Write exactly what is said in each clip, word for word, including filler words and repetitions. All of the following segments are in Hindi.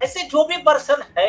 ऐसे जो भी पर्सन है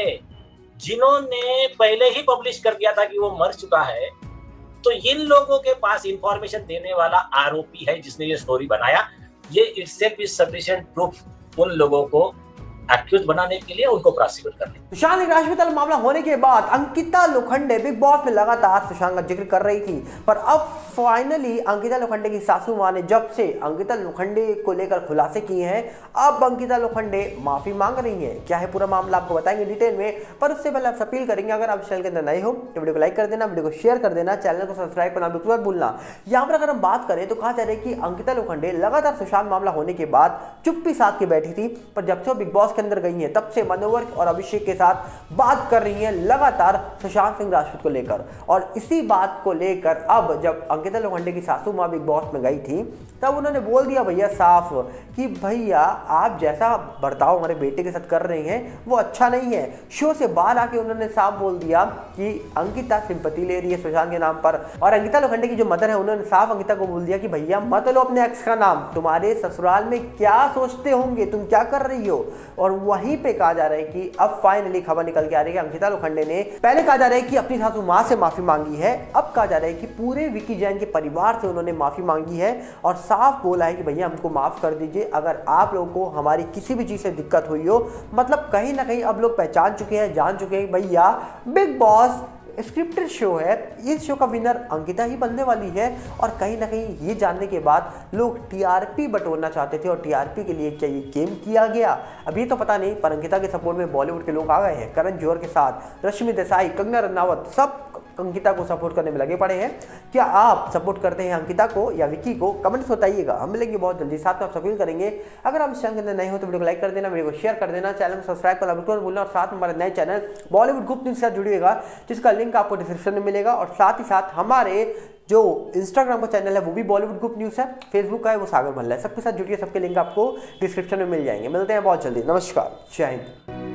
जिन्होंने पहले ही पब्लिश कर दिया था कि वो मर चुका है, तो इन लोगों के पास इंफॉर्मेशन देने वाला आरोपी है जिसने ये स्टोरी बनाया, ये इटसेल्फ इज सफिशिएंट प्रूफ उन लोगों को एक्यूज बनाने के लिए उनको प्रोसिक्यूट करने। सुशांत सिंह राजपूत मामला होने के बाद अंकिता लोखंडे बिग बॉस में लगातार सुशांत का जिक्र कर रही थी, पर अब फाइनली अंकिता लोखंडे की सासू मां ने जब से अंकिता लोखंडे को लेकर खुलासे किए हैं, अब अंकिता लोखंडे माफी मांग रही हैं। क्या है पूरा मामला आपको बताएंगे डिटेल में, पर उससे पहले आप अपील करेंगे अगर आप चैनल के अंदर नए हो तो वीडियो को लाइक कर देना, वीडियो को शेयर कर देना, चैनल को सब्सक्राइब करना बिल्कुल मत भूलना। यहाँ पर अगर हम बात करें तो कहा जा रहा है कि अंकिता लोखंडे लगातार सुशांत मामला होने के बाद चुप्पी साध के बैठी थी, पर जब से वो बिग बॉस के अंदर गई है तब से मनोवर और अभिषेक के साथ बात कर रही हैं लगातार सुशांत सिंह राजपूत को लेकर। और इसी बात को लेकर अब जब अंकिता लोखंडे की सासू मां बिग बॉस में गई थी तब उन्होंने बोल दिया भैया साफ कि भैया आप जैसा बर्ताव हमारे बेटे के साथ कर रहे हैं वो अच्छा नहीं है। शो से बाहर आके उन्होंने साफ बोल दिया कि अंकिता सिंपैथी ले रही है सुशांत के नाम पर। और अंकिता लोखंडे की जो मदर है उन्होंने साफ अंकिता को बोल दिया कि भैया मत लो अपने एक्स का नाम, तुम्हारे ससुराल में क्या सोचते होंगे, तुम क्या कर रही हो। और वहीं पे कहा जा रहा है कि अब फाइनली खबर निकल के आ रही है अंकिता लोखंडे ने पहले कहा जा रहा है कि अपनी सासू मां से माफी मांगी है, अब कहा जा रहा है कि पूरे विकी जैन के परिवार से उन्होंने माफी मांगी है और साफ बोला है कि भैया हमको माफ कर दीजिए अगर आप लोगों को हमारी किसी भी चीज से दिक्कत हुई हो। मतलब कहीं ना कहीं अब लोग पहचान चुके हैं, जान चुके हैं भैया बिग बॉस स्क्रिप्टेड शो है, इस शो का विनर अंकिता ही बनने वाली है। और कहीं ना कहीं ये जानने के बाद लोग टीआरपी बटोरना चाहते थे और टीआरपी के लिए क्या ये गेम किया गया अभी तो पता नहीं, पर अंकिता के सपोर्ट में बॉलीवुड के लोग आ गए हैं। करण जौहर के साथ रश्मि देसाई, कंगना रनावत सब अंकिता को सपोर्ट करने में लगे पड़े हैं। क्या आप सपोर्ट करते हैं अंकिता को या विकी को? कमेंट्स बताइएगा, हम मिलेंगे बहुत जल्दी। साथ में आप अपील करेंगे अगर आप इस चैनल के अंदर नए हो तो वीडियो को लाइक कर देना, वीडियो को शेयर कर देना, चैनल को सब्सक्राइब करना बिल्कुल भूलना। और साथ में हमारे नए चैनल बॉलीवुड गुप्त न्यूज से जुड़िएगा जिसका लिंक आपको डिस्क्रिप्शन में मिलेगा। और साथ ही साथ हमारे जो इंस्टाग्राम का चैनल है वो भी बॉलीवुड गुप्त न्यूज है, फेसबुक का है वो सागर मल्ला है, सबके साथ जुड़िए, सबके लिंक आपको डिस्क्रिप्शन में मिल जाएंगे। मिलते हैं बहुत जल्दी, नमस्कार, जय हिंद।